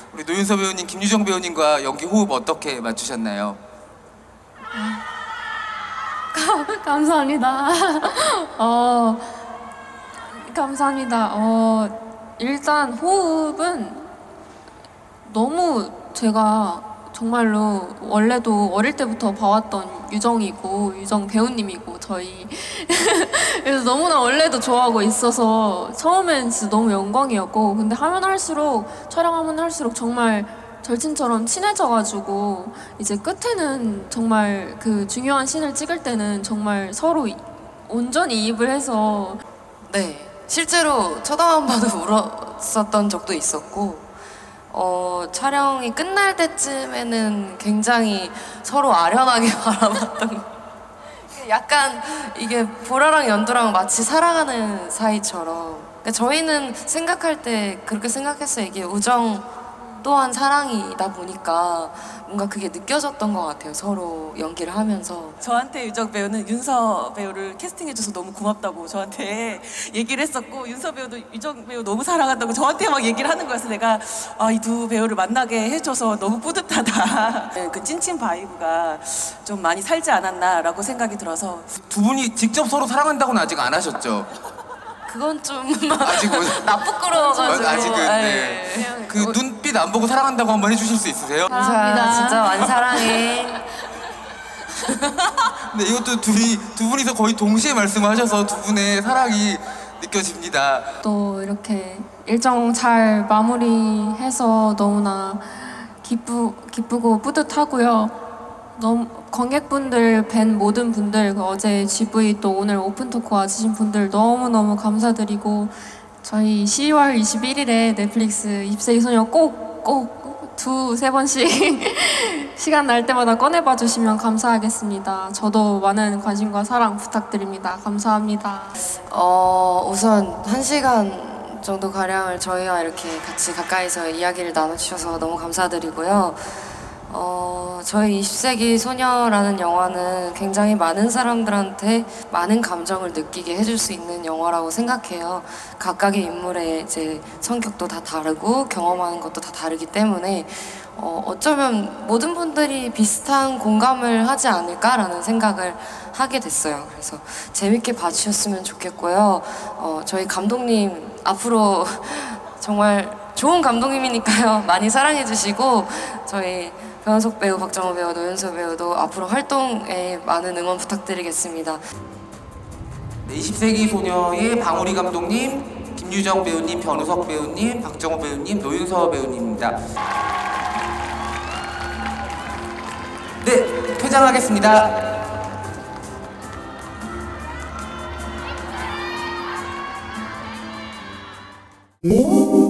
우리 노윤서 배우님, 김유정 배우님과 연기 호흡 어떻게 맞추셨나요? 감사합니다. 감사합니다. 일단 호흡은 너무 제가 정말로 원래도 어릴 때부터 봐왔던 유정 배우님이고 저희 그래서 너무나 원래도 좋아하고 있어서 처음엔 진짜 너무 영광이었고, 근데 하면 할수록 촬영하면 할수록 정말 절친처럼 친해져가지고 이제 끝에는 정말 그 중요한 씬을 찍을 때는 정말 서로 온전히 이입을 해서 네, 실제로 쳐다만 봐도 울었었던 적도 있었고, 촬영이 끝날 때쯤에는 굉장히 서로 아련하게 바라봤던 약간 이게 보라랑 연두랑 마치 사랑하는 사이처럼, 그러니까 저희는 생각할 때 그렇게 생각했어요. 이게 우정 또한 사랑이다 보니까 뭔가 그게 느껴졌던 것 같아요. 서로 연기를 하면서. 저한테 유정 배우는 윤서 배우를 캐스팅해줘서 너무 고맙다고 저한테 얘기를 했었고, 윤서 배우도 유정 배우 너무 사랑한다고 저한테 막 얘기를 하는 거여서 내가 이 두 배우를 만나게 해줘서 너무 뿌듯하다. 그 찐친 바이브가 좀 많이 살지 않았나라고 생각이 들어서. 두 분이 직접 서로 사랑한다고는 아직 안 하셨죠? 그건 좀 아직 나 부끄러워가지고. 아직은 네. 그 눈빛 안 보고 사랑한다고 한번 해주실 수 있으세요? 윤서야 진짜 많이 사랑해. 근데 이것도 두 분이서 거의 동시에 말씀하셔서 두 분의 사랑이 느껴집니다. 또 이렇게 일정 잘 마무리해서 너무나 기쁘고 뿌듯하고요. 너무 관객분들 뵌 모든 분들, 어제 GV 또 오늘 오픈토크 와주신 분들 너무너무 감사드리고, 저희 12월 21일에 넷플릭스 20세기 소녀 꼭 두세 번씩 시간 날 때마다 꺼내봐 주시면 감사하겠습니다. 저도 많은 관심과 사랑 부탁드립니다. 감사합니다. 우선 1시간 정도 가량을 저희와 이렇게 같이 가까이서 이야기를 나눠주셔서 너무 감사드리고요. 저희 20세기 소녀라는 영화는 굉장히 많은 사람들한테 많은 감정을 느끼게 해줄 수 있는 영화라고 생각해요. 각각의 인물의 이제 성격도 다 다르고 경험하는 것도 다 다르기 때문에 어쩌면 모든 분들이 비슷한 공감을 하지 않을까라는 생각을 하게 됐어요. 그래서 재밌게 봐주셨으면 좋겠고요. 저희 감독님 앞으로 정말 좋은 감독님이니까요. 많이 사랑해주시고, 저희 변은석 배우, 박정호 배우, 노윤서 배우도 앞으로 활동에 많은 응원 부탁드리겠습니다. 네, 20세기 소녀의 방우리 감독님, 김유정 배우님, 변우석 배우님, 박정호 배우님, 노윤서 배우님입니다. 네, 퇴장하겠습니다. 오.